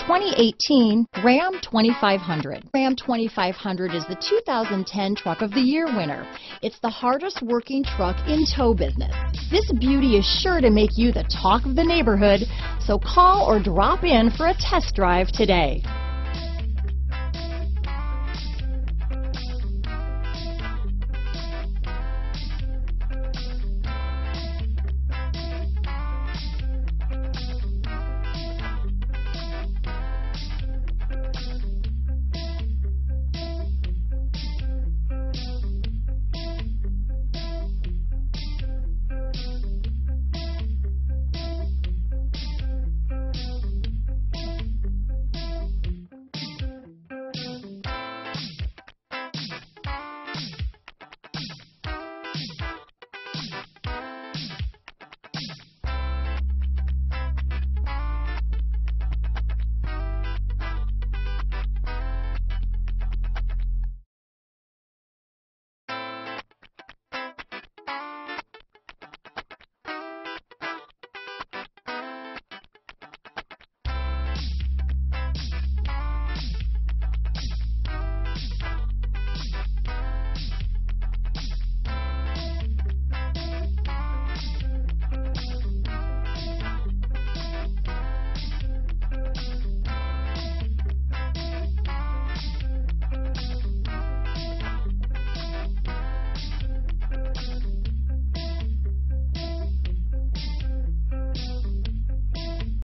2018 Ram 2500. Ram 2500 is the 2010 Truck of the Year winner. It's the hardest working truck in tow business. This beauty is sure to make you the talk of the neighborhood, so call or drop in for a test drive today.